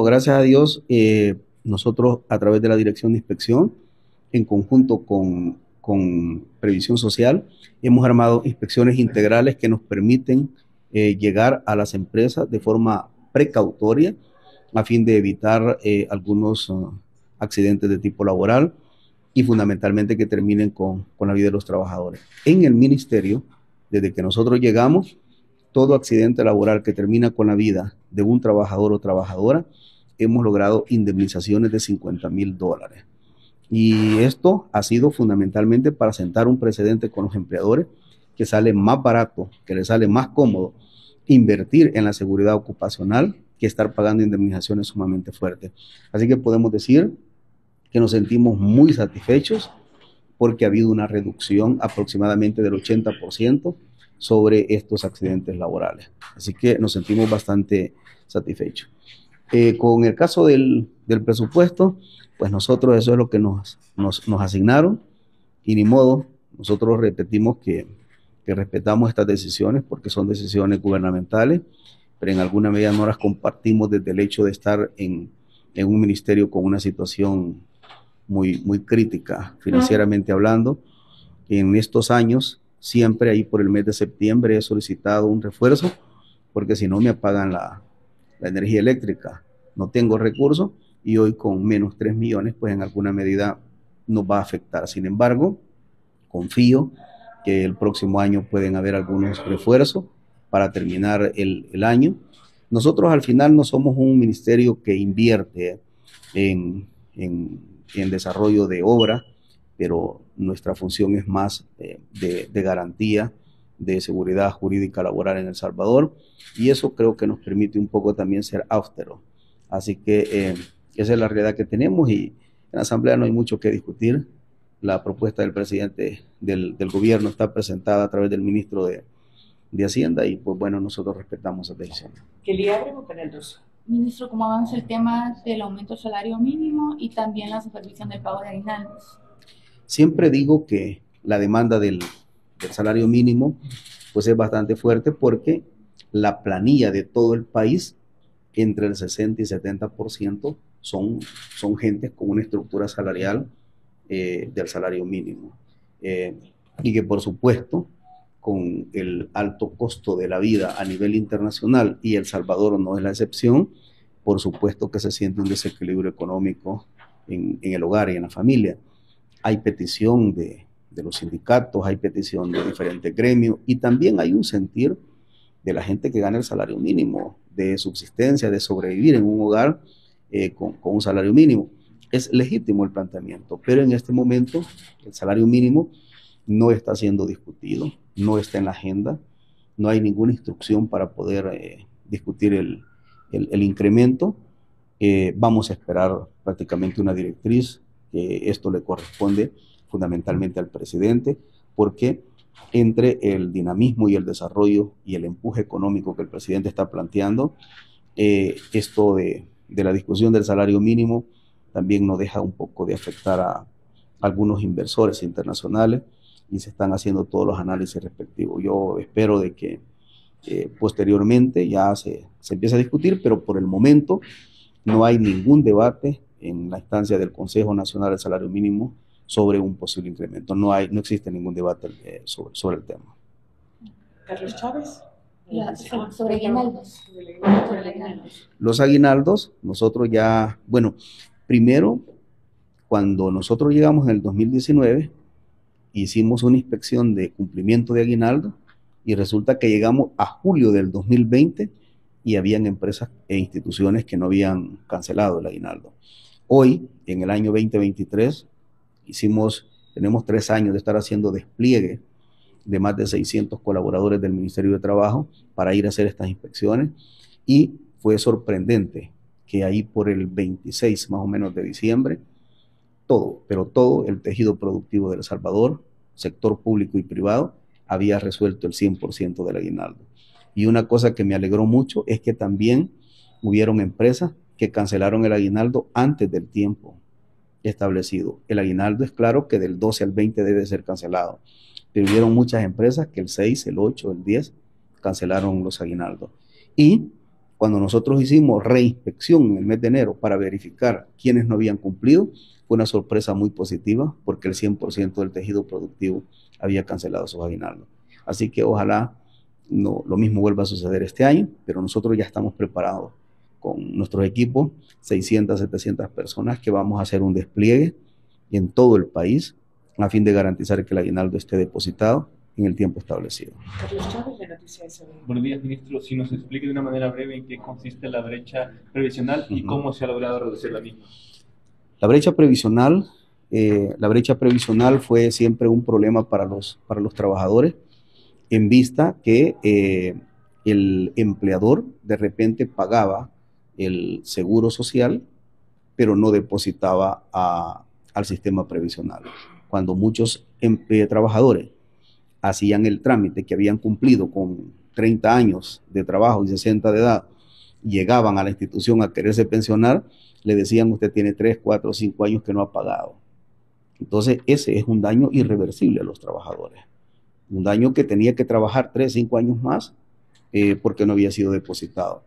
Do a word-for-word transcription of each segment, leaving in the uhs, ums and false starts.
gracias a Dios, eh, nosotros a través de la Dirección de Inspección, en conjunto con, con Previsión Social, hemos armado inspecciones integrales que nos permiten eh, llegar a las empresas de forma precautoria a fin de evitar eh, algunos uh, accidentes de tipo laboral y fundamentalmente que terminen con, con la vida de los trabajadores. En el ministerio, desde que nosotros llegamos, todo accidente laboral que termina con la vida de un trabajador o trabajadora, hemos logrado indemnizaciones de cincuenta mil dólares. Y esto ha sido fundamentalmente para sentar un precedente con los empleadores, que sale más barato, que les sale más cómodo invertir en la seguridad ocupacional que estar pagando indemnizaciones sumamente fuertes. Así que podemos decir que nos sentimos muy satisfechos porque ha habido una reducción aproximadamente del ochenta por ciento sobre estos accidentes laborales. Así que nos sentimos bastante satisfechos. Eh, con el caso del, del presupuesto, pues nosotros eso es lo que nos, nos, nos asignaron y ni modo, nosotros repetimos que, que respetamos estas decisiones porque son decisiones gubernamentales, pero en alguna medida no las compartimos desde el hecho de estar en, en un ministerio con una situación muy, muy crítica financieramente hablando. En estos años, siempre ahí por el mes de septiembre he solicitado un refuerzo porque si no me apagan la, la energía eléctrica, no tengo recursos y hoy con menos tres millones pues en alguna medida nos va a afectar. Sin embargo, confío que el próximo año pueden haber algunos refuerzos para terminar el, el año. Nosotros al final no somos un ministerio que invierte en, en, en desarrollo de obra, pero nuestra función es más eh, de, de garantía de seguridad jurídica laboral en El Salvador, y eso creo que nos permite un poco también ser austero. Así que eh, esa es la realidad que tenemos y en la Asamblea no hay mucho que discutir. La propuesta del presidente del, del gobierno está presentada a través del ministro de, de Hacienda y pues bueno, nosotros respetamos esa decisión. Quería preguntarle dos. Ministro, ¿cómo avanza el tema del aumento del salario mínimo y también la supervisión del pago de aguinaldos? Siempre digo que la demanda del, del salario mínimo pues es bastante fuerte porque la planilla de todo el país, entre el sesenta y setenta por ciento son, son gentes con una estructura salarial eh, del salario mínimo. Eh, y que por supuesto, con el alto costo de la vida a nivel internacional, y El Salvador no es la excepción, por supuesto que se siente un desequilibrio económico en, en el hogar y en la familia. Hay petición de, de los sindicatos, hay petición de diferentes gremios y también hay un sentir de la gente que gana el salario mínimo, de subsistencia, de sobrevivir en un hogar eh, con, con un salario mínimo. Es legítimo el planteamiento, pero en este momento el salario mínimo no está siendo discutido, no está en la agenda, no hay ninguna instrucción para poder eh, discutir el, el, el incremento. Eh, vamos a esperar prácticamente una directriz, que esto le corresponde fundamentalmente al presidente, porque entre el dinamismo y el desarrollo y el empuje económico que el presidente está planteando, eh, esto de, de la discusión del salario mínimo también nos deja un poco de afectar a algunos inversores internacionales y se están haciendo todos los análisis respectivos. Yo espero de que eh, posteriormente ya se, se empiece a discutir, pero por el momento no hay ningún debate en la instancia del Consejo Nacional del Salario Mínimo sobre un posible incremento. No hay, no existe ningún debate eh, sobre, sobre el tema. Carlos Chávez. La, sobre aguinaldos. Los aguinaldos, nosotros ya, bueno, primero, cuando nosotros llegamos en el dos mil diecinueve, hicimos una inspección de cumplimiento de aguinaldo y resulta que llegamos a julio del dos mil veinte y habían empresas e instituciones que no habían cancelado el aguinaldo. Hoy, en el año veinte veintitrés, hicimos, tenemos tres años de estar haciendo despliegue de más de seiscientos colaboradores del Ministerio de Trabajo para ir a hacer estas inspecciones y fue sorprendente que ahí por el veintiséis más o menos de diciembre, todo, pero todo el tejido productivo de El Salvador, sector público y privado, había resuelto el cien por ciento del aguinaldo. Y una cosa que me alegró mucho es que también hubieron empresas que cancelaron el aguinaldo antes del tiempo establecido. El aguinaldo es claro que del doce al veinte debe ser cancelado, pero hubieron muchas empresas que el seis, el ocho, el diez cancelaron los aguinaldos. Y Cuando nosotros hicimos reinspección en el mes de enero para verificar quiénes no habían cumplido, fue una sorpresa muy positiva porque el cien por ciento del tejido productivo había cancelado sus aguinaldos. Así que ojalá no, lo mismo vuelva a suceder este año, pero nosotros ya estamos preparados con nuestros equipos, seiscientas, setecientas personas, que vamos a hacer un despliegue en todo el país a fin de garantizar que el aguinaldo esté depositado en el tiempo establecido. Carlos Chávez, de Noticias. Buenos días, ministro. Si nos explique de una manera breve en qué consiste la brecha previsional y uh-huh. cómo se ha logrado reducir la misma. La brecha previsional, eh, la brecha previsional fue siempre un problema para los, para los trabajadores, en vista que eh, el empleador de repente pagaba el seguro social, pero no depositaba a, al sistema previsional. Cuando muchos eh, trabajadores hacían el trámite, que habían cumplido con treinta años de trabajo y sesenta de edad, llegaban a la institución a quererse pensionar, le decían: usted tiene tres, cuatro, cinco años que no ha pagado. Entonces ese es un daño irreversible a los trabajadores. Un daño que tenía que trabajar tres, cinco años más eh, porque no había sido depositado.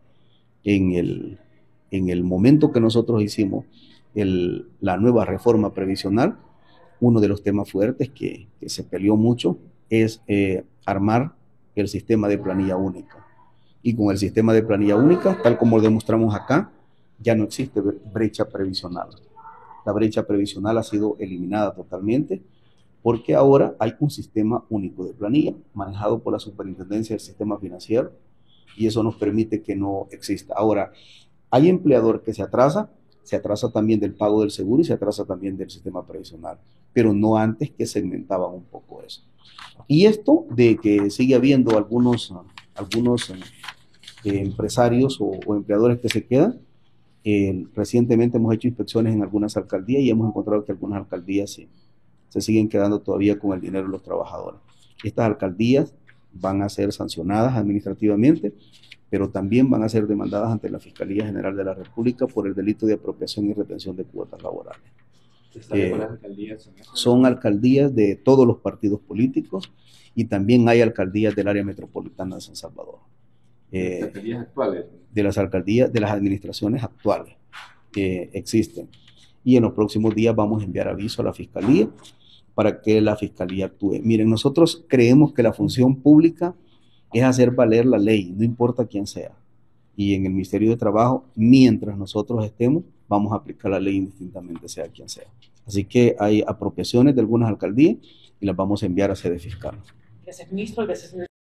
En el, en el momento que nosotros hicimos el, la nueva reforma previsional, uno de los temas fuertes que, que se peleó mucho es eh, armar el sistema de planilla única. Y con el sistema de planilla única, tal como lo demostramos acá, ya no existe brecha previsional. La brecha previsional ha sido eliminada totalmente porque ahora hay un sistema único de planilla manejado por la Superintendencia del Sistema Financiero y eso nos permite que no exista. Ahora, hay empleador que se atrasa, se atrasa también del pago del seguro y se atrasa también del sistema previsional, pero no antes, que segmentaban un poco eso. Y esto de que sigue habiendo algunos, algunos eh, empresarios o, o empleadores que se quedan, eh, recientemente hemos hecho inspecciones en algunas alcaldías y hemos encontrado que algunas alcaldías sí, se siguen quedando todavía con el dinero de los trabajadores. Estas alcaldías van a ser sancionadas administrativamente, pero también van a ser demandadas ante la Fiscalía General de la República por el delito de apropiación y retención de cuotas laborales. Eh, las alcaldías son, son alcaldías de todos los partidos políticos y también hay alcaldías del área metropolitana de San Salvador. Eh, ¿Las alcaldías actuales? De las alcaldías, de las administraciones actuales que existen. Y en los próximos días vamos a enviar aviso a la Fiscalía para que la Fiscalía actúe. Miren, nosotros creemos que la función pública es hacer valer la ley, no importa quién sea. Y en el Ministerio de Trabajo, mientras nosotros estemos, vamos a aplicar la ley indistintamente, sea quien sea. Así que hay apropiaciones de algunas alcaldías y las vamos a enviar a sede fiscal. Gracias, ministro. Gracias,